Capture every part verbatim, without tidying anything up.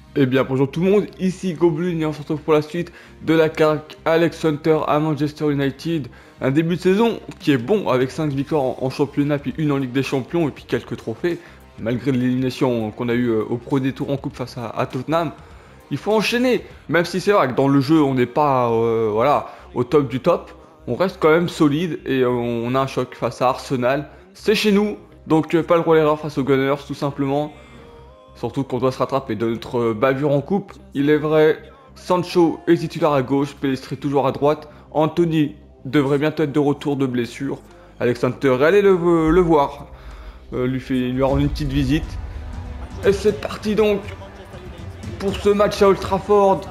Eh bien bonjour tout le monde, ici Goblin et on se retrouve pour la suite de la carte Alex Hunter à Manchester United. Un début de saison qui est bon avec cinq victoires en, en championnat, puis une en Ligue des Champions et puis quelques trophées. Malgré l'élimination qu'on a eu au premier tour en coupe face à, à Tottenham. Il faut enchaîner, même si c'est vrai que dans le jeu on n'est pas euh, voilà, au top du top. On reste quand même solide et on, on a un choc face à Arsenal. C'est chez nous, donc euh, pas le rôle erreur face aux Gunners tout simplement. Surtout qu'on doit se rattraper de notre bavure en coupe. Il est vrai, Sancho est titulaire à gauche, Pellistri toujours à droite. Anthony devrait bientôt être de retour de blessure. Alex Hunter, allez le, le voir. Euh, lui, fait, lui rendre une petite visite. Et c'est parti donc pour ce match à Old Trafford.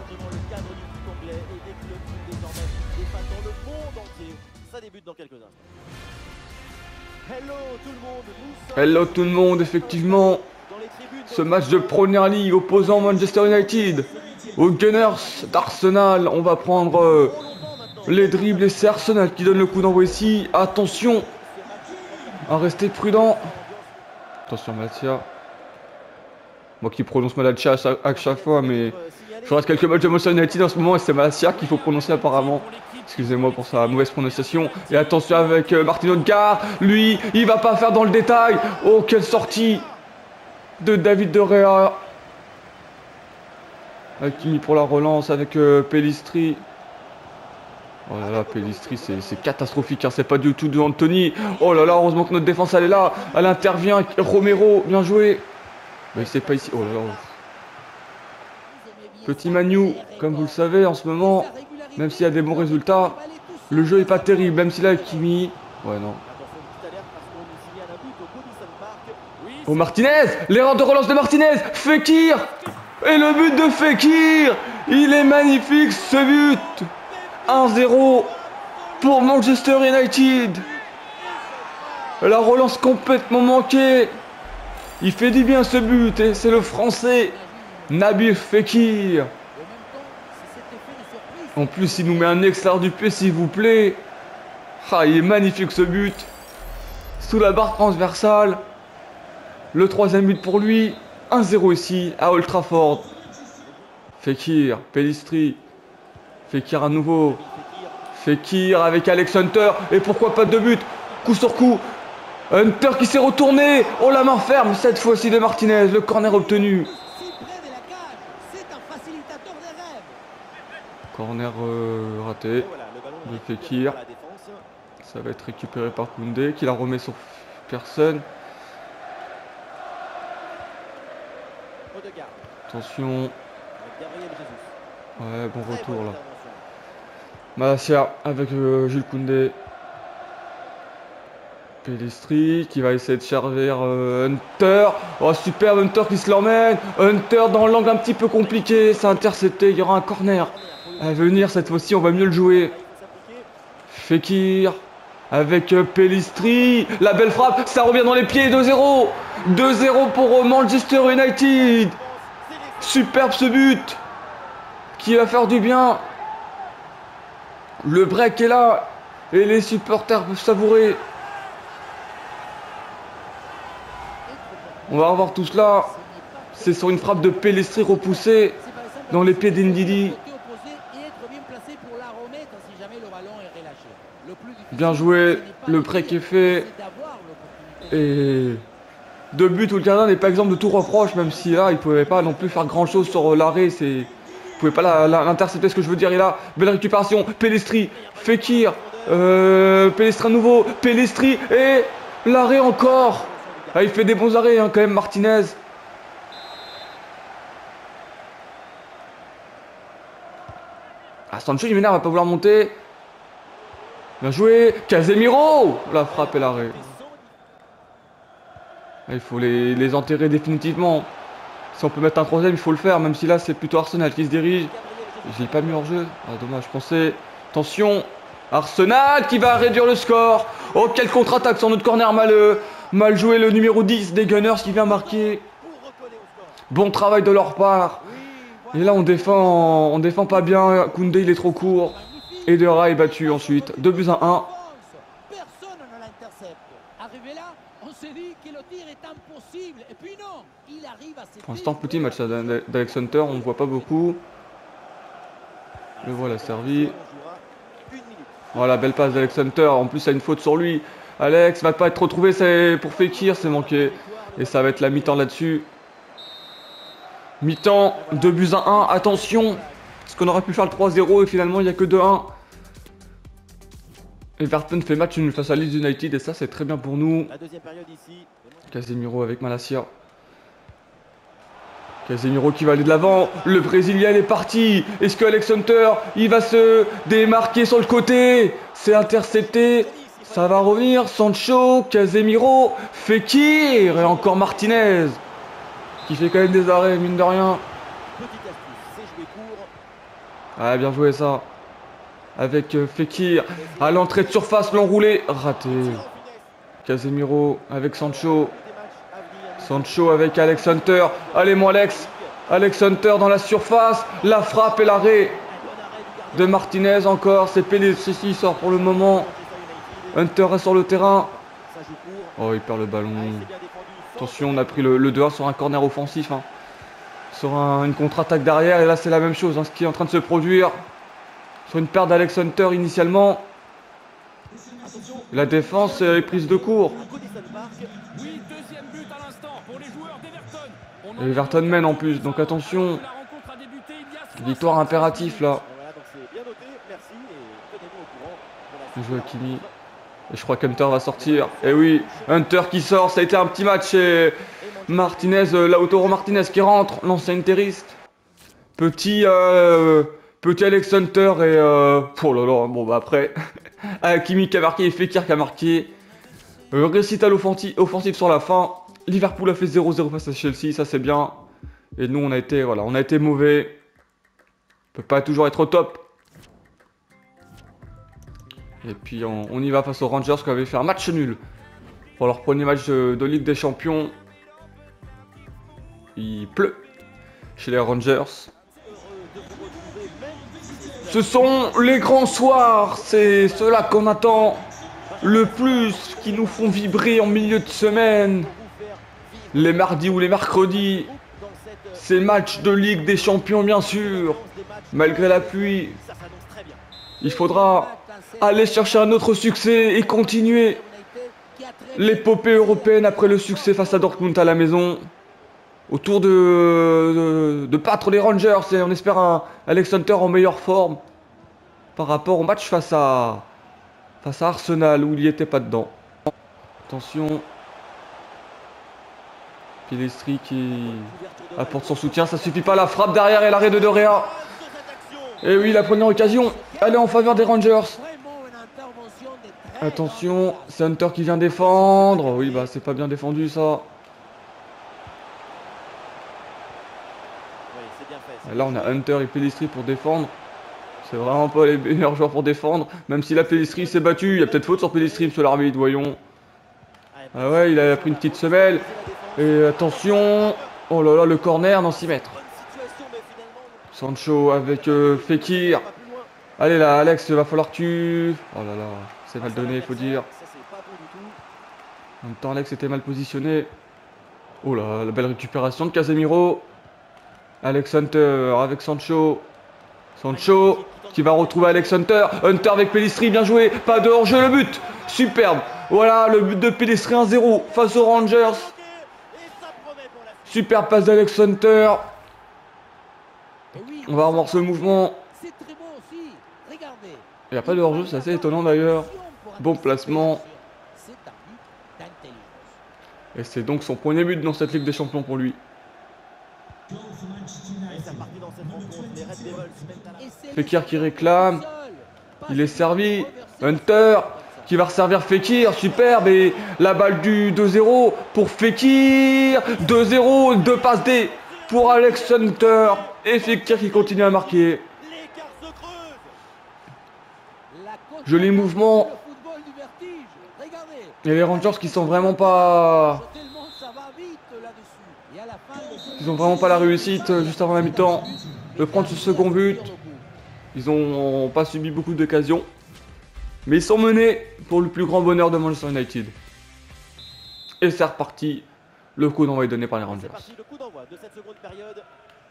Hello tout le monde, effectivement. Ce match de Premier League opposant Manchester United aux Gunners d'Arsenal. On va prendre euh, les dribbles et c'est Arsenal qui donne le coup d'envoi ici. Attention à rester prudent. Attention Malacia. Moi qui prononce Malacia à chaque, à chaque fois, mais je reste quelques matchs de Manchester United en ce moment et c'est Malacia qu'il faut prononcer apparemment. Excusez-moi pour sa mauvaise prononciation. Et attention avec euh, Martin Odegaard. Lui, il va pas faire dans le détail. Oh, quelle sortie de David De Gea. Hakimi pour la relance avec euh, Pellistri. Oh là là, Pellistri, c'est catastrophique, hein, c'est pas du tout de Anthony. Oh là là, heureusement que notre défense elle est là. Elle intervient. Romero, bien joué. Mais c'est pas ici. Oh là là. Petit Manu, comme vous le savez, en ce moment, même s'il y a des bons résultats, le jeu est pas terrible. Même si là, Hakimi. Ouais, non. Oh Martinez, l'erreur de relance de Martinez, Fekir, et le but de Fekir, il est magnifique ce but, un zéro pour Manchester United, la relance complètement manquée, il fait du bien ce but et c'est le français Nabil Fekir, en plus il nous met un extérieur du pied s'il vous plaît, ah il est magnifique ce but, sous la barre transversale. Le troisième but pour lui, un zéro ici à Old Trafford. Fekir, Pellistri, Fekir à nouveau, Fekir avec Alex Hunter, et pourquoi pas de but, coup sur coup, Hunter qui s'est retourné, oh la main ferme cette fois-ci de Martinez, le corner obtenu. Corner euh, raté de Fekir, ça va être récupéré par Koundé qui la remet sur personne. Attention. Ouais, bon retour là. Malacia avec euh, Jules Koundé. Pellistri qui va essayer de servir euh, Hunter. Oh super, Hunter qui se l'emmène. Hunter dans l'angle un petit peu compliqué. C'est intercepté, il y aura un corner à venir cette fois-ci, on va mieux le jouer. Fekir avec euh, Pellistri. La belle frappe, ça revient dans les pieds, deux zéro. deux zéro pour Manchester United. Superbe ce but qui va faire du bien. Le break est là et les supporters peuvent savourer. On va revoir tout cela. C'est sur une frappe de Pellistri repoussée dans les pieds d'Indidi. Bien joué, le break est fait. Et deux buts où le gardien n'est pas exemple de tout reproche, même si là il pouvait pas non plus faire grand chose sur l'arrêt, c'est. Il pouvait pas l'intercepter, ce que je veux dire. Et là, belle récupération, Pellistri, Fekir, euh, Pellistri à nouveau, Pellistri et l'arrêt encore. Ah, il fait des bons arrêts hein, quand même Martinez. Ah, Sancho il m'énerve, va pas vouloir monter. Bien joué, Casemiro, la frappe et l'arrêt. Il faut les, les enterrer définitivement. Si on peut mettre un troisième, il faut le faire. Même si là, c'est plutôt Arsenal qui se dirige. J'ai pas mis hors jeu. Ah, dommage, je pensais. Attention. Arsenal qui va réduire le score. Oh, quelle contre-attaque sur notre corner mal, mal joué. Le numéro dix des Gunners qui vient marquer. Bon travail de leur part. Et là, on défend, on défend pas bien. Koundé, il est trop court. Et De Gea est battu ensuite. deux buts à un. Arrivé là, on s'est dit que le tir est impossible. Et puis non, il arrive à se Pour l'instant, petit match d'Alex Hunter, on ne voit pas beaucoup. Le voilà servi. Voilà, belle passe d'Alex Hunter. En plus, il y a une faute sur lui. Alex va pas être retrouvé, c'est pour Fekir, c'est manqué. Et ça va être la mi-temps là-dessus. Mi-temps, deux buts à un. Attention, parce qu'on aurait pu faire le trois zéro et finalement, il n'y a que deux un. Everton fait match nul face à Leeds United et ça, c'est très bien pour nous. Casemiro avec Malacia. Casemiro qui va aller de l'avant. Le Brésilien est parti. Est-ce que Alex Hunter, il va se démarquer sur le côté? C'est intercepté. Ça va revenir. Sancho, Casemiro, Fekir et encore Martinez. Qui fait quand même des arrêts, mine de rien. Ah, bien joué ça. Avec euh, Fekir. À l'entrée de surface, l'enroulé. Raté. Casemiro avec Sancho. Sancho avec Alex Hunter. Allez mon Alex. Alex Hunter dans la surface. La frappe et l'arrêt de Martinez encore. C'est Pelé qui sort pour le moment. Hunter est sur le terrain. Oh, il perd le ballon. Attention, on a pris le, le deux un sur un corner offensif. Hein. Sur un, une contre-attaque derrière. Et là, c'est la même chose. Hein, ce qui est en train de se produire. Sur une perte d'Alex Hunter initialement. La défense est prise de court. Et Everton mène en plus, donc attention. Victoire impératif là. Bien joué Hakimi. Et je crois qu'Hunter va sortir. Et oui, Hunter qui sort, ça a été un petit match. Et Martinez, Lautaro Martinez qui rentre, l'ancien interiste. Petit, euh, petit Alex Hunter et... Euh, oh là là, bon bah après... Hakimi qui a marqué et Fekir qui a marqué. Euh, récital offensif, offensif sur la fin. Liverpool a fait zéro zéro face à Chelsea, ça c'est bien. Et nous on a été voilà, on a été mauvais. On peut pas toujours être au top. Et puis on, on y va face aux Rangers qui avaient fait un match nul pour leur premier match de, de Ligue des Champions. Il pleut chez les Rangers. Ce sont les grands soirs, c'est ceux-là qu'on attend le plus, qui nous font vibrer en milieu de semaine. Les mardis ou les mercredis, ces matchs de Ligue des Champions bien sûr, malgré la pluie. Il faudra aller chercher un autre succès et continuer l'épopée européenne après le succès face à Dortmund à la maison. Autour de, de, de battre les Rangers et on espère un Alex Hunter en meilleure forme par rapport au match face à, face à Arsenal où il n'y était pas dedans. Attention. Pelistri qui apporte son soutien, ça suffit pas, la frappe derrière et l'arrêt de De Gea. Et oui, la première occasion, elle est en faveur des Rangers. Attention, c'est Hunter qui vient défendre. Oui, bah c'est pas bien défendu ça. Là, on a Hunter et Pelistri pour défendre. C'est vraiment pas les meilleurs joueurs pour défendre. Même si la Pelistri s'est battu, il y a peut-être faute sur Pelistri, monsieur l'arbitre, voyons. Ah ouais, il a pris une petite semelle. Et attention. Oh là là, le corner dans six mètres. Sancho avec euh, Fekir. Allez là, Alex, il va falloir que tu... Oh là là, c'est mal donné, il faut dire. En même temps, Alex était mal positionné. Oh là, la belle récupération de Casemiro. Alex Hunter avec Sancho. Sancho qui va retrouver Alex Hunter. Hunter avec Pelistri, bien joué. Pas de hors-jeu, le but. Superbe. Voilà, le but de Pelistri, un zéro face aux Rangers. Superbe passe d'Alex Hunter. On va revoir ce mouvement. Il n'y a pas de hors-jeu, c'est assez étonnant d'ailleurs. Bon placement. Et c'est donc son premier but dans cette Ligue des Champions pour lui. Fekir qui réclame. Il est servi. Hunter qui va resservir Fekir. Superbe. Et la balle du deux zéro pour Fekir. deux zéro. Deux passes D pour Alex Hunter. Et Fekir qui continue à marquer. Joli mouvement. Et les Rangers qui sont vraiment pas... Ils ont vraiment pas la réussite juste avant la mi-temps de prendre ce second but. Ils ont pas subi beaucoup d'occasions. Mais ils sont menés pour le plus grand bonheur de Manchester United. Et c'est reparti. Le coup d'envoi est donné par les Rangers. C'est parti, le coup d'envoi de cette seconde période.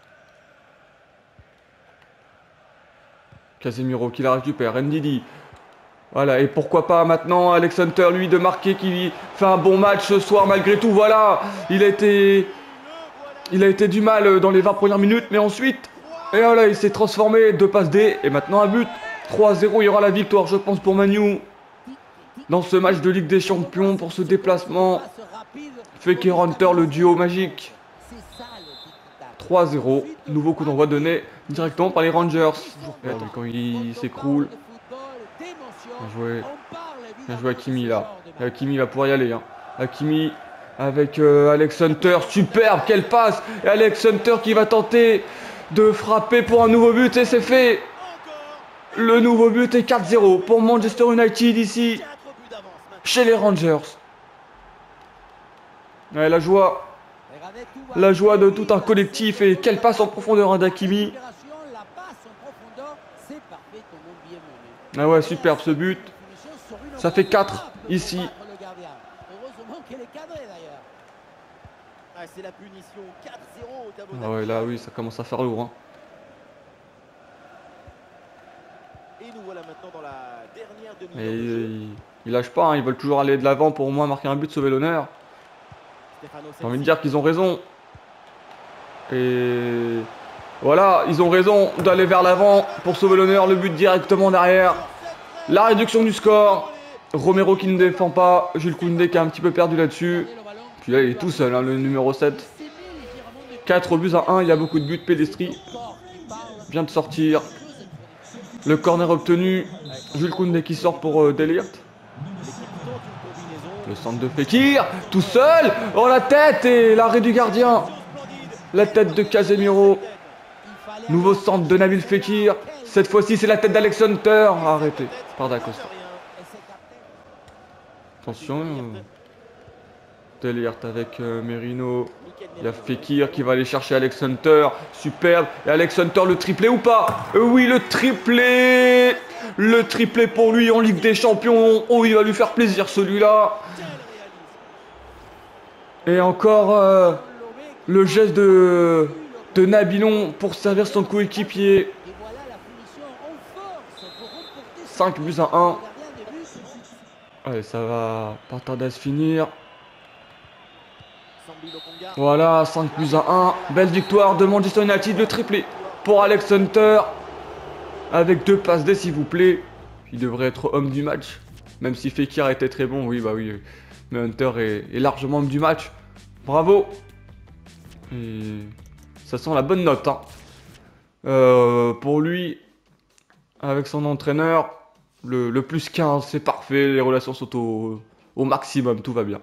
Casemiro qui la récupère, Ndidi. Voilà, et pourquoi pas maintenant Alex Hunter, lui, de marquer, qui fait un bon match ce soir malgré tout. Voilà, il a été, il a été du mal dans les vingt premières minutes, mais ensuite, et voilà, il s'est transformé, deux passes D, et maintenant un but. trois à zéro, il y aura la victoire, je pense, pour Manu. Dans ce match de Ligue des Champions, pour ce déplacement. Fekir Hunter, le duo magique. trois à zéro, nouveau coup d'envoi donné directement par les Rangers. Et attends, quand il s'écroule. Bien joué. Bien joué Hakimi là. Hakimi va pouvoir y aller. Hein. Hakimi avec euh, Alex Hunter. Superbe, quelle passe. Et Alex Hunter qui va tenter de frapper pour un nouveau but. Et c'est fait. Le nouveau but est quatre zéro pour Manchester United ici. Chez les Rangers. Ouais, la joie. La joie de tout un collectif. Et quelle passe en profondeur hein, d'Hakimi. Ah ouais, superbe ce but. Ça fait quatre ici. C'est la punition quatre zéro au tableau. Ah ouais, là oui, ça commence à faire lourd. Hein. Et nous voilà maintenant dans la dernière demi-heure. Et ils, ils lâchent pas, hein. Ils veulent toujours aller de l'avant pour au moins marquer un but, sauver l'honneur. J'ai envie de dire qu'ils ont raison. Et voilà, ils ont raison d'aller vers l'avant pour sauver l'honneur. Le but directement derrière. La réduction du score. Romero qui ne défend pas. Jules Koundé qui a un petit peu perdu là-dessus. Puis là, il est tout seul, hein, le numéro sept. quatre buts à un. Il y a beaucoup de buts. Pellistri vient de sortir. Le corner obtenu. Jules Koundé qui sort pour euh, Delirte. Le centre de Fekir. Tout seul. Oh, la tête et l'arrêt du gardien. La tête de Casemiro. Nouveau centre de Nabil Fekir. Cette fois-ci, c'est la tête d'Alex Hunter. Arrêté par Dacosta. Attention. Delirte avec euh, Merino. Il y a Fekir qui va aller chercher Alex Hunter. Superbe. Et Alex Hunter, le triplé ou pas? euh, Oui, le triplé. Le triplé pour lui en Ligue des Champions. Oh, il va lui faire plaisir celui-là. Et encore euh, le geste de, de Nabilon pour servir son coéquipier. cinq buts à un. Allez, ça va pas tarder à se finir. Voilà, cinq buts à un. Belle victoire de Manchester United, le triplé pour Alex Hunter. Avec deux passes D, s'il vous plaît. Il devrait être homme du match. Même si Fekir était très bon, oui, bah oui. Mais Hunter est, est largement homme du match. Bravo. Et ça sent la bonne note. Hein. Euh, pour lui, avec son entraîneur, le, le plus quinze, c'est parfait. Les relations sont au, au maximum, tout va bien.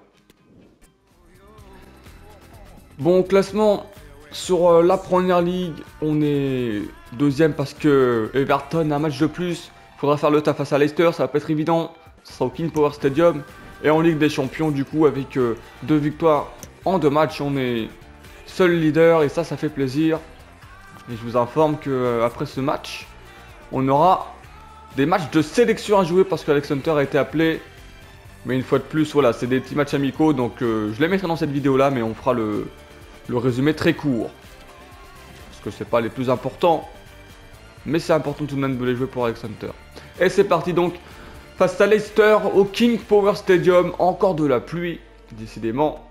Bon, classement sur euh, la première ligue, on est deuxième parce que Everton a un match de plus. Il faudra faire le taf face à Leicester, ça va pas être évident. Ça sera au King Power Stadium. Et en Ligue des Champions, du coup, avec euh, deux victoires en deux matchs, on est seul leader et ça, ça fait plaisir. Et je vous informe que euh, après ce match, on aura des matchs de sélection à jouer parce qu'Alex Hunter a été appelé. Mais une fois de plus, voilà, c'est des petits matchs amicaux, donc euh, je les mettrai dans cette vidéo-là, mais on fera le, le résumé très court. Parce que c'est pas les plus importants, mais c'est important tout de même de les jouer pour Alex Hunter. Et c'est parti donc, face à Leicester, au King Power Stadium, encore de la pluie, décidément.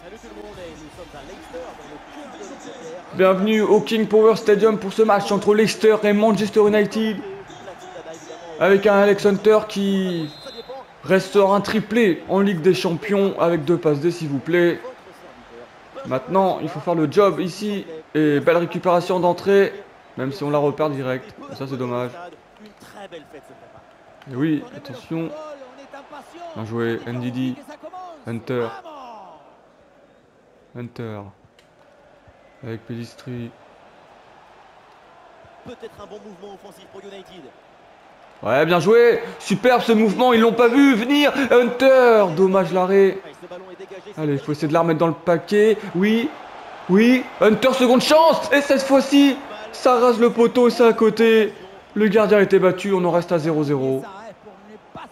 Bienvenue au King Power Stadium pour ce match entre Leicester et Manchester United. Avec un Alex Hunter qui restera un triplé en Ligue des Champions avec deux passes D, s'il vous plaît. Maintenant, il faut faire le job ici. Et belle récupération d'entrée, même si on la repère direct. Ça, c'est dommage. Et oui, attention. Bien joué, Ndidi. Hunter. Hunter. Avec Pellistri. Peut-être un bon mouvement offensif pour United. Ouais, bien joué. Superbe ce mouvement, ils l'ont pas vu venir. Hunter, dommage l'arrêt. Allez, il faut essayer de la remettre dans le paquet. Oui, oui. Hunter, seconde chance. Et cette fois-ci, ça rase le poteau, c'est à côté. Le gardien a été battu, on en reste à zéro zéro.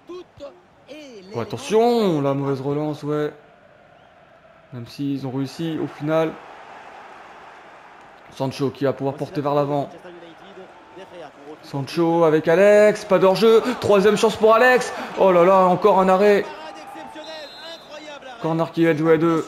Oh, attention, la mauvaise relance, ouais. Même s'ils ont réussi au final. Sancho qui va pouvoir porter vers l'avant. Sancho avec Alex, pas d'hors-jeu. Troisième chance pour Alex. Oh là là, encore un arrêt. Corner qui va être joué à deux.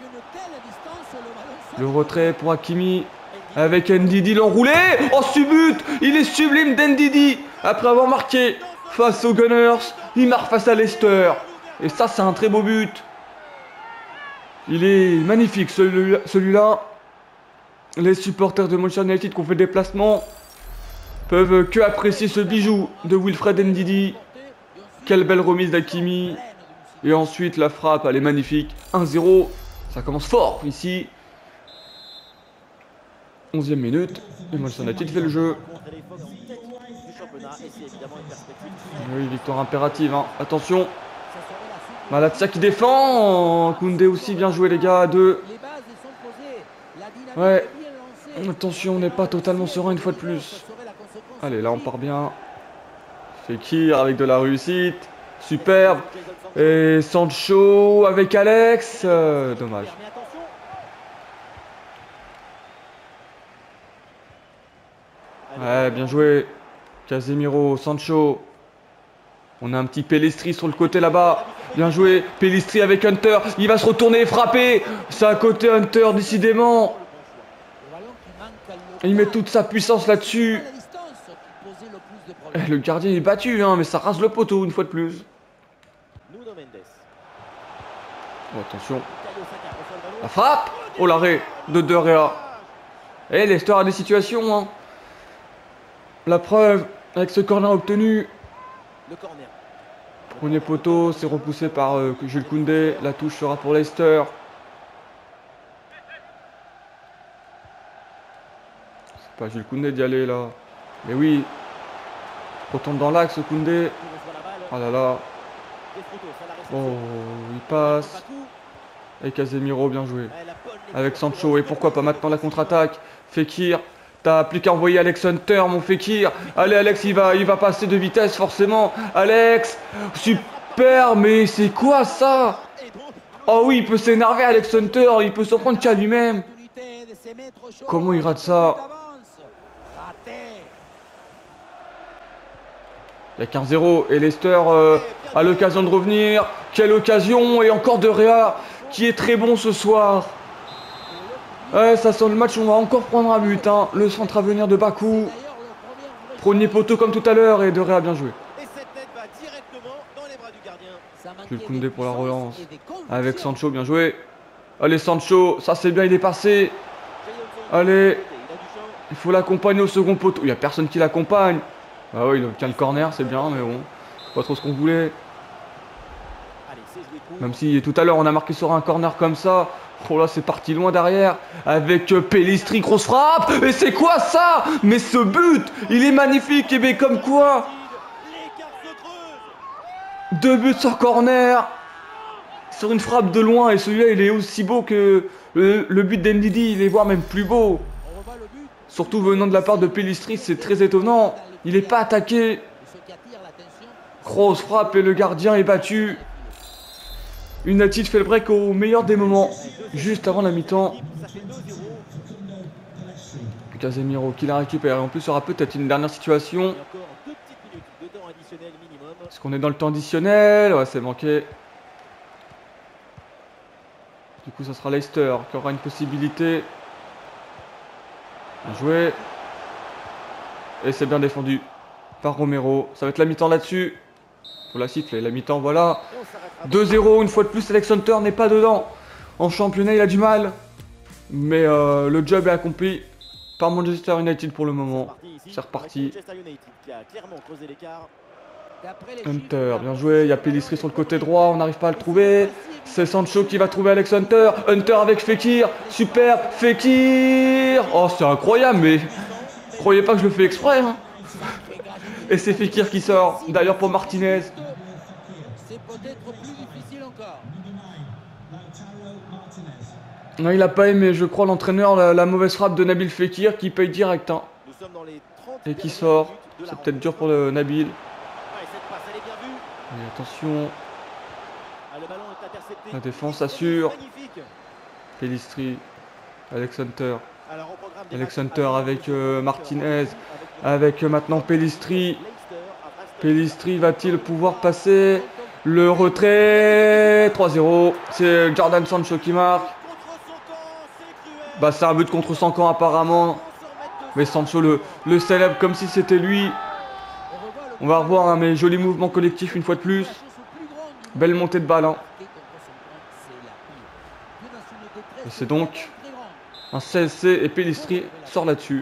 Le retrait pour Hakimi. Avec Ndidi l'enroulé. Oh, subut. Il est sublime d'Ndidi. Après avoir marqué face aux Gunners, il marque face à Leicester. Et ça, c'est un très beau but. Il est magnifique celui-là. Celui-là. Les supporters de Manchester United qui ont fait le déplacement peuvent que apprécier ce bijou de Wilfred Ndidi. Quelle belle remise d'Hakimi. Et ensuite la frappe, elle est magnifique. un zéro. Ça commence fort ici. onzième minute. Et Manchester United fait le jeu. Oui, victoire impérative. Hein. Attention. Malatsia qui défend. Koundé aussi, bien joué les gars. À deux. Ouais. Attention, on n'est pas totalement serein une fois de plus. Allez, là on part bien. Fekir avec de la réussite. Superbe. Et Sancho avec Alex. Euh, dommage. Ouais, bien joué. Casemiro, Sancho. On a un petit Pellistri sur le côté là-bas. Bien joué. Pellistri avec Hunter. Il va se retourner et frapper. C'est à côté Hunter, décidément. Il met toute sa puissance là-dessus. Le gardien est battu, hein, mais ça rase le poteau une fois de plus. Oh, attention. La frappe. Oh, l'arrêt de De Gea. Et Leicester a des situations. Hein. La preuve avec ce corner obtenu. Premier poteau, c'est repoussé par euh, Jules Koundé. La touche sera pour Leicester. C'est pas Jules Koundé d'y aller là. Mais oui. Retourne dans l'axe Koundé. Oh là là. Oh, il passe. Et Casemiro, bien joué. Avec Sancho. Et pourquoi pas maintenant la contre-attaque. Fekir. T'as plus qu'à envoyer Alex Hunter, mon Fekir. Allez, Alex, il va, il va passer de vitesse, forcément. Alex. Super. Mais c'est quoi ça? Oh oui, il peut s'énerver, Alex Hunter. Il peut s'en prendre qu'à lui-même. Comment il rate ça? Il y a quinze zéro et Leicester euh, a l'occasion de revenir. Quelle occasion! Et encore De Gea qui est très bon ce soir. Ouais, ça sent le match, on va encore prendre un but. Hein. Le centre à venir de Bakou. Premier poteau comme tout à l'heure et De Gea bien joué. Jules Koundé pour la relance. Avec Sancho, bien joué. Allez Sancho, ça c'est bien, il est passé. Allez. Il faut l'accompagner au second poteau. Il n'y a personne qui l'accompagne. Ah oui, il obtient le corner, c'est bien, mais bon, c'est pas trop ce qu'on voulait. Même si tout à l'heure on a marqué sur un corner comme ça. Oh là, c'est parti loin derrière. Avec euh, Pellistri, grosse frappe. Et c'est quoi ça? Mais ce but, il est magnifique. Et bien comme quoi, deux buts sur corner. Sur une frappe de loin. Et celui-là, il est aussi beau que le, le but d'Ndidi. Il est voire même plus beau. Surtout venant de la part de Pellistri, c'est très étonnant. Il n'est pas attaqué. Grosse frappe et le gardien est battu. United fait le break au meilleur des moments. Juste avant la mi-temps. Casemiro qui la récupère. En plus, il y aura peut-être une dernière situation. Est-ce qu'on est dans le temps additionnel? Ouais, c'est manqué. Du coup, ça sera Leicester qui aura une possibilité. Bien joué. Et c'est bien défendu par Romero. Ça va être la mi-temps là-dessus. Faut la siffler, la mi-temps, voilà. deux zéro, une fois de plus, Alex Hunter n'est pas dedans. En championnat, il a du mal. Mais euh, le job est accompli par Manchester United pour le moment. C'est reparti. Hunter, bien joué. Il y a Pellistri sur le côté droit. On n'arrive pas à le trouver. C'est Sancho qui va trouver Alex Hunter. Hunter avec Fekir. Super. Fekir. Oh, c'est incroyable, mais... Croyez pas que je le fais exprès, hein. Et c'est Fekir qui sort. D'ailleurs pour Martinez. Non, il a pas aimé, je crois, l'entraîneur, la, la mauvaise frappe de Nabil Fekir qui paye direct. Hein. Et qui sort. C'est peut-être dur pour le Nabil. Et attention, Ah, le ballon est intercepté. la défense assure. Magnifique. Pellistri, Alex Hunter. Alors, au programme des Alex matchs Hunter à avec venir, euh, avec Martinez. avec Avec euh, maintenant Pellistri. Leicester à Brest. Pellistri va-t-il pouvoir passer le retrait? Trois zéro. C'est Jordan Sancho qui marque. Contre son camp, c'est cruel. Bah c'est un but contre son camp apparemment. Mais Sancho le, le célèbre comme si c'était lui. On va revoir hein, mes jolis mouvements collectifs une fois de plus. Belle montée de balle. Hein. Et c'est donc un C S C et Pellistri sort là-dessus.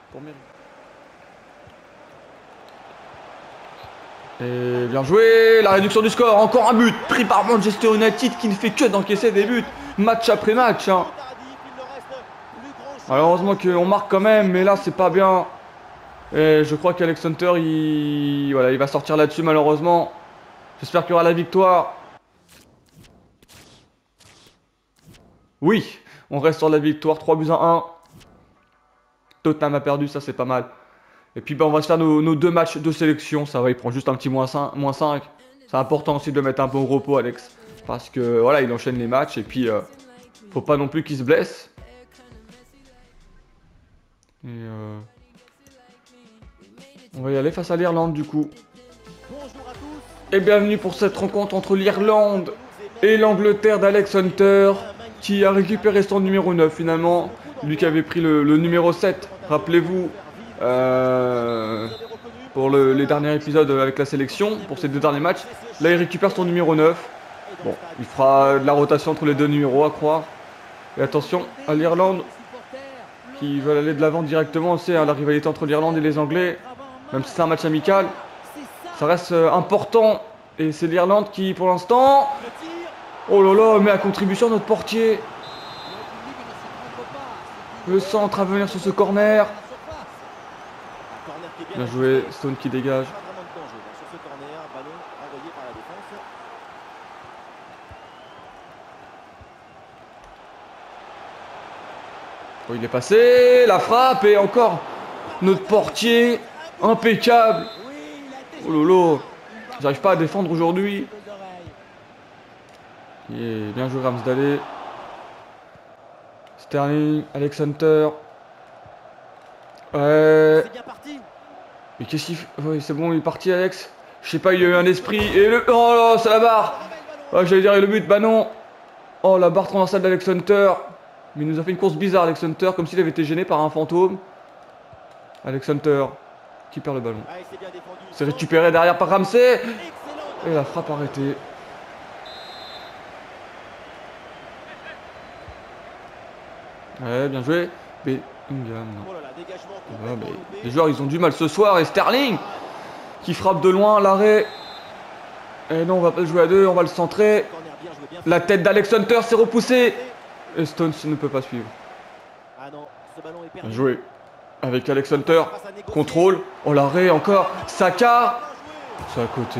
Et bien joué, la réduction du score, encore un but pris par Manchester United qui ne fait que d'encaisser des buts match après match. Hein. Alors heureusement qu'on marque quand même, mais là c'est pas bien. Et je crois qu'Alex Hunter il... Voilà, il va sortir là-dessus malheureusement. J'espère qu'il y aura la victoire. Oui, on reste sur la victoire, trois buts à un. Tottenham a perdu, ça c'est pas mal. Et puis ben, on va se faire nos, nos deux matchs de sélection. Ça va, il prend juste un petit moins cinq. Moins cinq. C'est important aussi de mettre un peu au repos, Alex. Parce que voilà, il enchaîne les matchs. Et puis, euh, faut pas non plus qu'il se blesse. Et euh, on va y aller face à l'Irlande du coup. Et bienvenue pour cette rencontre entre l'Irlande et l'Angleterre d'Alex Hunter. Qui a récupéré son numéro neuf finalement. Lui qui avait pris le, le numéro sept. Rappelez-vous. Euh, pour le, les derniers épisodes avec la sélection, pour ces deux derniers matchs. Là, il récupère son numéro neuf. Bon, il fera de la rotation entre les deux numéros, à croire. Et attention à l'Irlande, qui veulent aller de l'avant directement. On sait, hein, la rivalité entre l'Irlande et les Anglais, même si c'est un match amical, ça reste euh, important. Et c'est l'Irlande qui, pour l'instant... Oh là là, met à contribution notre portier. Le centre à venir sur ce corner. Bien joué, Stone qui dégage. Oh, il est passé, la frappe et encore notre portier impeccable. Oh lolo, j'arrive pas à défendre aujourd'hui. Yeah, bien joué Ramsdale. Sterling, Alex Hunter. Ouais. Mais qu'est-ce qu'il fait? Oui, c'est bon, il est parti, Alex. Je sais pas, il y a eu un esprit. Et le. Oh là, c'est la barre. Ouais, j'allais dire, et le but, bah non. Oh, la barre transversale d'Alex Hunter. Mais il nous a fait une course bizarre, Alex Hunter, comme s'il avait été gêné par un fantôme. Alex Hunter, qui perd le ballon. C'est récupéré derrière par Ramsey. Et la frappe arrêtée. Ouais, bien joué. Bellingham, non. Ah, mais les joueurs ils ont du mal ce soir. Et Sterling qui frappe de loin l'arrêt. Et non, on va pas le jouer à deux, on va le centrer. La tête d'Alex Hunter s'est repoussée. Et Stones ne peut pas suivre. Bien joué. Avec Alex Hunter. Contrôle. Oh l'arrêt encore. Saka. C'est à côté.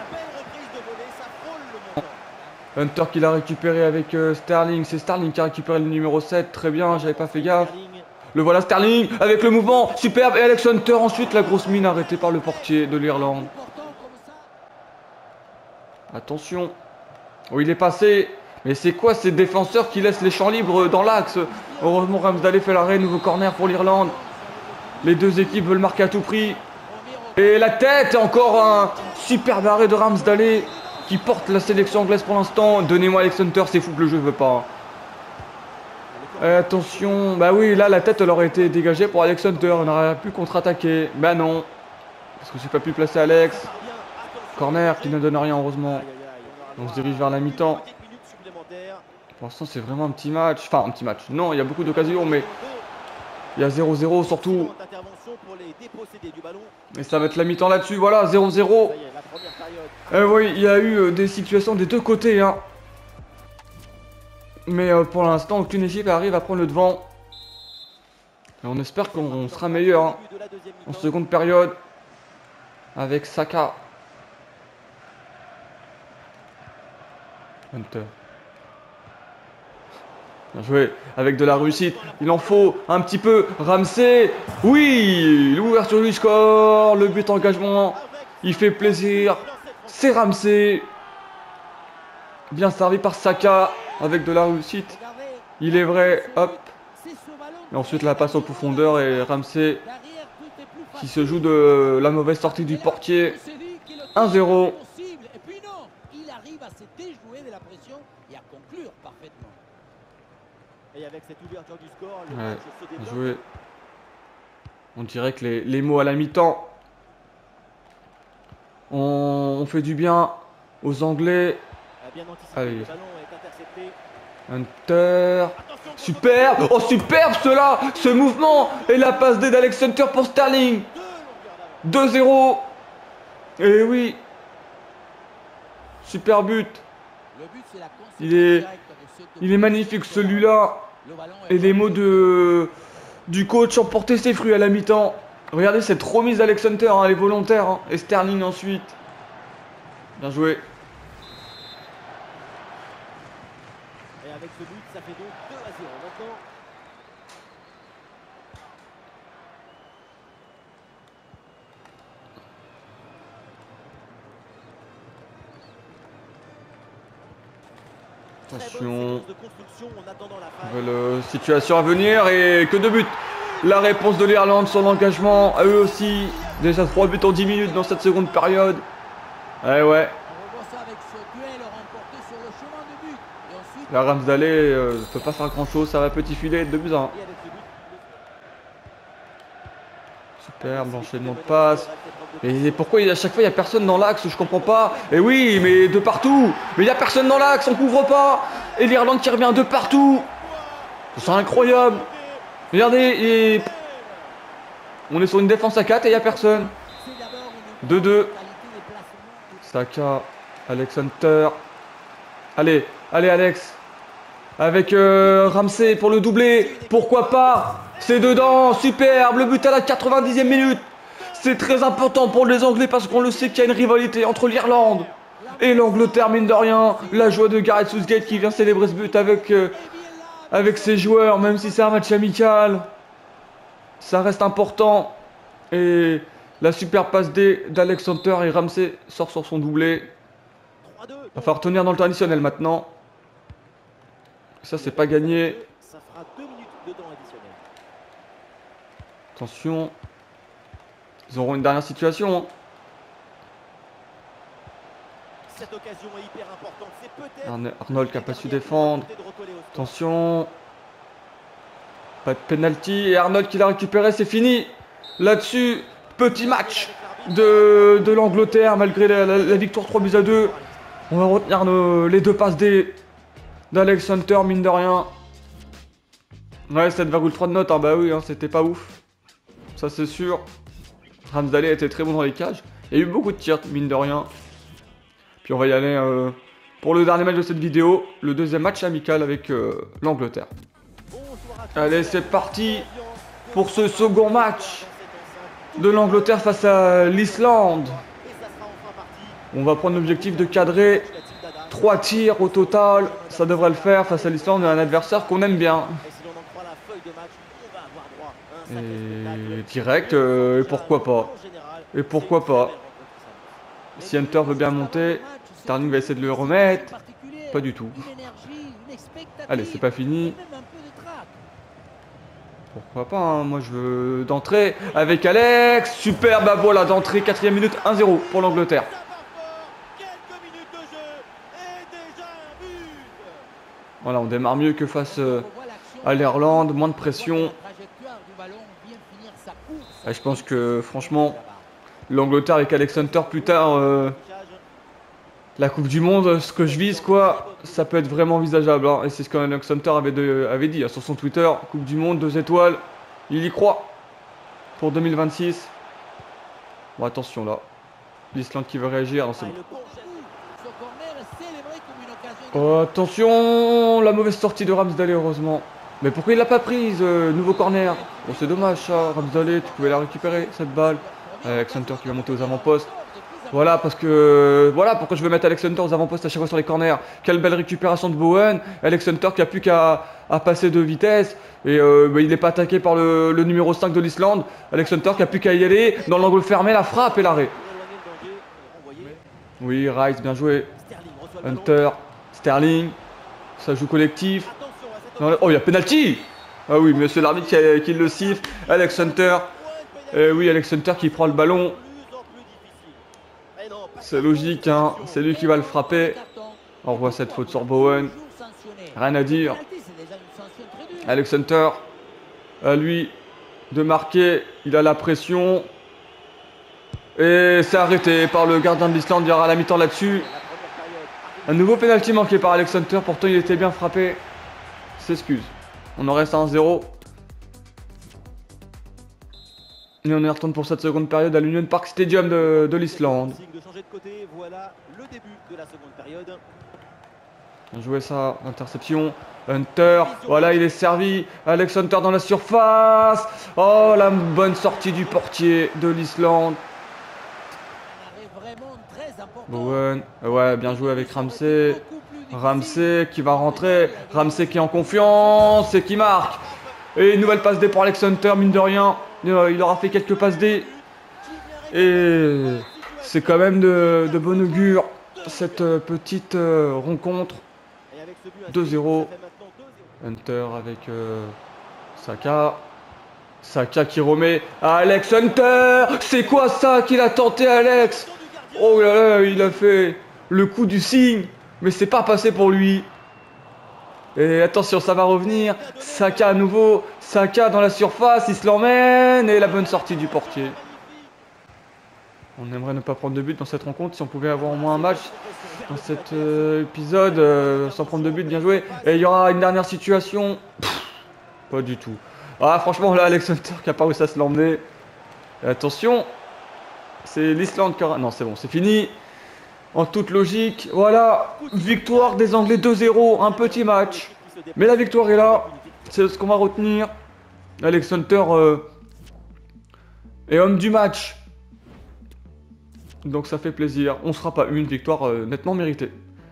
Hunter qui l'a récupéré avec euh, Sterling. C'est Sterling qui a récupéré le numéro sept. Très bien, j'avais pas fait gaffe. Le voilà Sterling avec le mouvement. Superbe. Et Alex Hunter ensuite. La grosse mine arrêtée par le portier de l'Irlande. Attention. Oh, il est passé. Mais c'est quoi ces défenseurs qui laissent les champs libres dans l'axe? Heureusement Ramsdale fait l'arrêt. Nouveau corner pour l'Irlande. Les deux équipes veulent marquer à tout prix. Et la tête. Encore un superbe arrêt de Ramsdale qui porte la sélection anglaise pour l'instant. Donnez-moi Alex Hunter, c'est fou que le jeu veut pas. Euh, attention, bah oui, là la tête elle aurait été dégagée pour Alex Hunter, on aurait pu contre-attaquer. Bah non, parce que j'ai pas pu placer Alex. Corner qui ne donne rien heureusement. On se dirige vers la mi-temps. Pour l'instant c'est vraiment un petit match, enfin un petit match. Non, il y a beaucoup d'occasions mais il y a zéro zéro surtout. Et ça va être la mi-temps là-dessus, voilà, zéro zéro. Euh, oui, il y a eu euh, des situations des deux côtés. Hein. Mais euh, pour l'instant, aucune équipe arrive à prendre le devant. Et on espère qu'on sera meilleur hein, en seconde période. Avec Saka. Hunter. Bien joué, avec de la réussite. Il en faut un petit peu. Ramsey. Oui, l'ouverture du score. Le but engagement. Il fait plaisir. C'est Ramsey. Bien servi par Saka avec de la réussite. Il est vrai, hop. Et ensuite la passe en profondeur et Ramsey qui se joue de la mauvaise sortie du portier. un zéro. Et puis non, il arrive à se déjouer de la pression et à conclure parfaitement. Et avec cette ouverture du score, le Ouais, match se débloque. joué. On dirait que les, les mots à la mi-temps, on, on fait du bien aux Anglais. A bien anticipé, Allez. le ballon est intercepté. Hunter. Attention, Superbe. Oh, superbe cela. Ce mouvement. Et la passe D d'Alex Hunter pour Sterling. deux longueurs d'avance. deux zéro. Et oui. Super but. Le but, c'est la conséquence Il est, directe de ce il est magnifique celui-là. Le ballon est Et les mots de, du coach ont porté ses fruits à la mi-temps. Regardez cette remise d'Alex Hunter, hein, elle est volontaire. Hein, et Sterling ensuite. Bien joué. Et avec ce but, ça fait donc deux à zéro. Maintenant, très bonne Attention. séquence de construction en attendant la fin. Nouvelle euh, situation à venir et que de buts. La réponse de l'Irlande, son engagement, à eux aussi. Déjà trois buts en dix minutes dans cette seconde période. Ouais, ouais. On revoit ça avec ce duel remporté sur le chemin de but. Et ensuite, La Ramsdale euh, ne peut pas faire grand chose. Ça va petit filet, deux buts à un. Et avec ce but, Superbe enchaînement de passes. Et pourquoi il- à chaque fois il n'y a personne dans l'axe, je comprends pas. Et oui, mais de partout. Mais il n'y a personne dans l'axe, on couvre pas. Et l'Irlande qui revient de partout. C'est incroyable. Regardez, et... on est sur une défense à quatre et il n'y a personne. c'est d'abord une deux deux. qualité des placements. Saka, Alex Hunter. Allez, allez Alex. Avec euh, Ramsey pour le doubler. Pourquoi pas? C'est dedans, superbe. Le but à la quatre-vingt-dixième minute. C'est très important pour les Anglais parce qu'on le sait qu'il y a une rivalité entre l'Irlande et l'Angleterre, mine de rien. La joie de Gareth Southgate qui vient célébrer ce but avec, euh, avec ses joueurs, même si c'est un match amical. Ça reste important. Et la super passe D d'Alex Hunter et Ramsey sort sur son doublé. trois deux. Va falloir tenir dans le temps additionnel maintenant. Ça, c'est pas gagné. Ça fera deux minutes de temps additionnel. Attention. Ils auront une dernière situation. Hein. Cette occasion est hyper importante. C'est peut-être Arne- Arnold qui n'a pas su défendre. de recoller au score. Attention. Pas de penalty. Et Arnold qui l'a récupéré, c'est fini. Là-dessus, petit match de, de l'Angleterre malgré la, la- la victoire trois buts à deux. On va retenir nos- les deux passes des- d'Alex Hunter, mine de rien. Ouais, sept virgule trois de note. Hein, bah oui, hein, c'était pas ouf. Ça, c'est sûr. Ramsdale était très bon dans les cages. Il y a eu beaucoup de tirs, mine de rien. Puis on va y aller euh, pour le dernier match de cette vidéo. Le deuxième match amical avec euh, l'Angleterre. Bonsoir à tous. Allez, c'est parti pour ce second match de l'Angleterre face à l'Islande. Et ça sera enfin parti. On va prendre l'objectif de cadrer La team d'Adam. trois tirs au total. Ça devrait le faire face à l'Islande et un adversaire qu'on aime bien. Et si l'on en croit la feuille de match, on va avoir droit à un sacré Et spectacle. direct, euh, et pourquoi pas. En général, Et pourquoi c'est pas. une très belle rencontre, ça. Si Hunter veut bien monter, Sterling va essayer de le remettre. Pas du tout. Allez, c'est pas fini. Pourquoi pas, hein. Moi je veux d'entrée avec Alex. Super, bah voilà, d'entrée, quatrième minute, un zéro pour l'Angleterre. Ça part fort. Quelques minutes de jeu et déjà un but. Voilà, on démarre mieux que face euh, à l'Irlande, moins de pression. Et je pense que franchement, l'Angleterre avec Alex Hunter plus tard, euh, la Coupe du Monde, ce que je vise quoi, ça peut être vraiment envisageable. Hein. Et c'est ce qu'Alex Hunter avait, de, avait dit hein, sur son Twitter. Coupe du Monde, deux étoiles, il y croit pour deux mille vingt-six. Bon attention là, l'Islande qui veut réagir, non c'est bon. Oh, attention, la mauvaise sortie de Ramsdale heureusement. Mais pourquoi il l'a pas prise, euh, nouveau corner? Bon c'est dommage ça, Ramsdale, tu pouvais la récupérer cette balle. Alex Hunter qui va monter aux avant-postes. Voilà parce que voilà pourquoi je veux mettre Alex Hunter aux avant-postes à chaque fois sur les corners. Quelle belle récupération de Bowen. Alex Hunter qui a plus qu'à à passer de vitesse. Et euh, bah, il n'est pas attaqué par le, le numéro cinq de l'Islande. Alex Hunter qui a plus qu'à y aller. Dans l'angle fermé, la frappe et l'arrêt. Oui, Rice, bien joué. Sterling reçoit le ballon. Hunter, Sterling. Ça joue collectif. Attention à cette Non, oh, il y a penalty. Ah oui, monsieur l'arbitre qui, qui le siffle. Alex Hunter. Eh oui, Alex Hunter qui prend le ballon. C'est logique, hein. C'est lui qui va le frapper. On revoit cette faute sur Bowen. Rien à dire. Alex Hunter, à lui de marquer. Il a la pression. Et c'est arrêté par le gardien de l'Islande. Il y aura la mi-temps là-dessus. Un nouveau penalty manqué par Alex Hunter. Pourtant, il était bien frappé. S'excuse. On en reste à un zéro. Et on y retourne pour cette seconde période à l'Union Park Stadium de, de l'Islande. Voilà le début de la seconde période. On jouait ça, interception. Hunter, voilà, il est servi. Alex Hunter dans la surface. Oh, la bonne sortie du portier de l'Islande. Bowen, ouais, bien joué avec Ramsey. Ramsey qui va rentrer. Ramsey qui est en confiance et qui marque. Et une nouvelle passe D pour Alex Hunter, mine de rien. Il aura fait quelques passes D. Et c'est quand même de, de bon augure cette petite euh, rencontre. deux zéro. Hunter avec euh, Saka. Saka qui remet à Alex Hunter. C'est quoi ça qu'il a tenté, Alex? Oh là là, il a fait le coup du signe. Mais c'est pas passé pour lui. Et attention, ça va revenir. Saka à nouveau. Saka dans la surface, il se l'emmène. Et la bonne sortie du portier. On aimerait ne pas prendre de but dans cette rencontre. Si on pouvait avoir au moins un match dans cet euh, épisode euh, sans prendre de but, bien joué. Et il y aura une dernière situation. Pff, pas du tout. Ah, franchement, là, Alex Hunter qui a pas réussi à se l'emmener. Attention. C'est l'Islande qui aura... Non, c'est bon, c'est fini. En toute logique, voilà, victoire des Anglais deux zéro, un petit match. Mais la victoire est là, c'est ce qu'on va retenir. Alex Hunter euh, est homme du match. Donc ça fait plaisir. On ne sera pas une victoire euh, nettement méritée.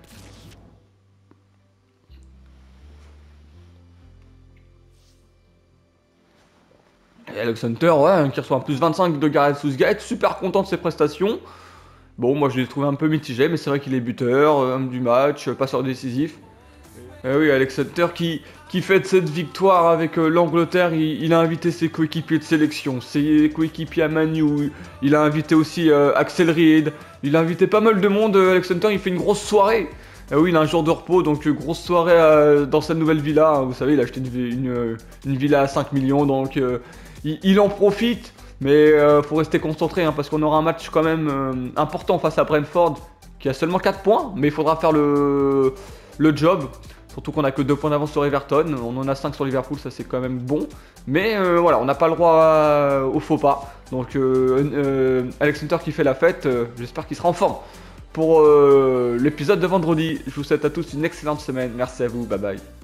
Et Alex Hunter, ouais, qui reçoit un plus vingt-cinq de Gareth Southgate, super content de ses prestations. Bon, moi je l'ai trouvé un peu mitigé, mais c'est vrai qu'il est buteur, homme du match, passeur décisif. Et oui, Alex Hunter qui, qui fête cette victoire avec euh, l'Angleterre, il, il a invité ses coéquipiers de sélection, ses coéquipiers à Manu, il a invité aussi euh, Axel Reed, il a invité pas mal de monde. euh, Alex Hunter, il fait une grosse soirée. Et oui, il a un jour de repos, donc euh, grosse soirée euh, dans sa nouvelle villa. Vous savez, il a acheté une, une, une villa à cinq millions, donc euh, il, il en profite. Mais euh, faut rester concentré hein, parce qu'on aura un match quand même euh, important face à Brentford qui a seulement quatre points, mais il faudra faire le, le job. Surtout qu'on a que deux points d'avance sur Everton, on en a cinq sur Liverpool, ça c'est quand même bon. Mais euh, voilà, on n'a pas le droit à, au faux pas. Donc euh, euh, Alex Hunter qui fait la fête, euh, j'espère qu'il sera en forme pour euh, l'épisode de vendredi. Je vous souhaite à tous une excellente semaine, merci à vous, bye bye.